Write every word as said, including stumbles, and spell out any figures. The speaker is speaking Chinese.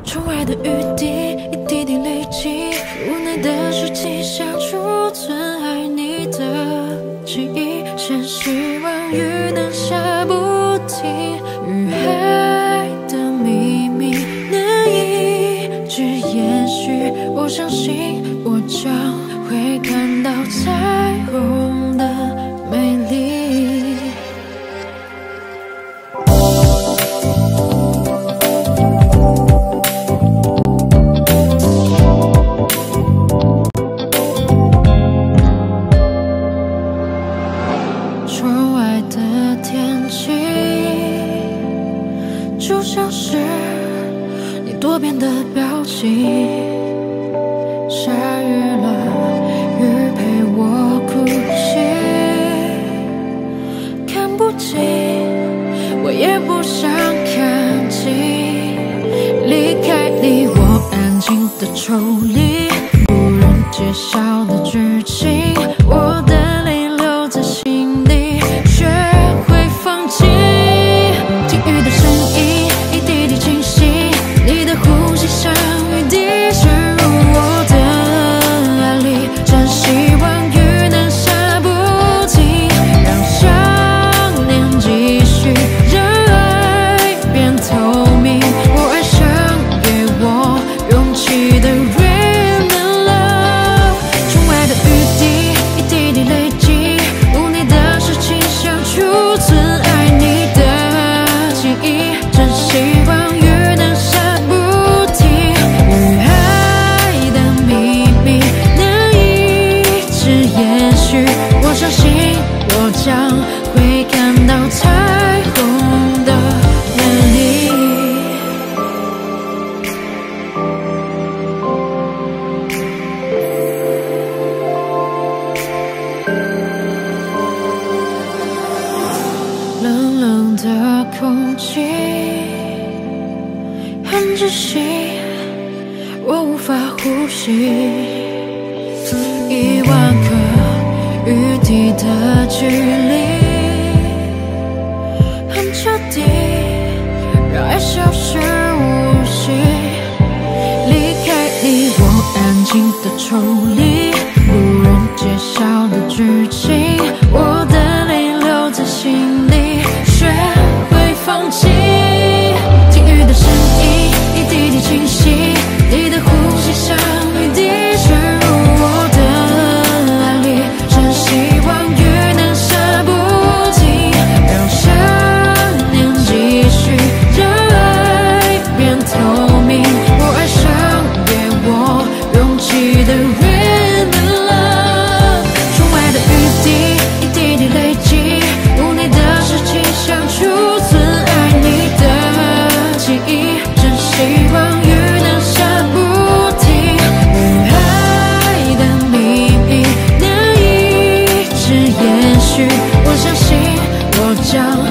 窗外的雨滴一滴滴累积，无奈的是气想储存爱你的记忆，真希望雨能下不停，与海的秘密能一直延续。我相信我将会看到彩虹的美丽。窗外的天气就像是你多变的表情，下雨了，雨陪我哭泣，看不清，我也不想看清，离开你，我安静的抽离，无人揭晓的剧情，我的泪留在心底，学会放弃。听雨的声音一滴滴清晰，你的呼吸像雨滴深入我的爱里，真希望雨能下不停，让想念继续，让爱变透明。我爱上给我勇气的 Rain and Love。 窗外的雨滴一滴滴累积，无你的事情想储存爱你的记忆，真希望雨能下不停，与爱的秘密能一直延续。我相信我将会看到彩虹的美丽。冷冷的空气很窒息，我无法呼吸。一万个雨滴的距离很彻底，让爱消失无息。离开你，我安静的抽离，无人揭晓的剧情，我的泪留在心里，学会放弃。听雨的声音一滴滴清晰，你的呼吸像雨滴深入我的爱里，真希望雨能下不停，让想念继续，让爱变透明。我爱上给我勇气的 Rain and Love。 窗外的雨滴一滴滴累积，无你的事情想储存爱你的记忆，真希望雨能下不停，与爱的秘密能一直延续。我相信我将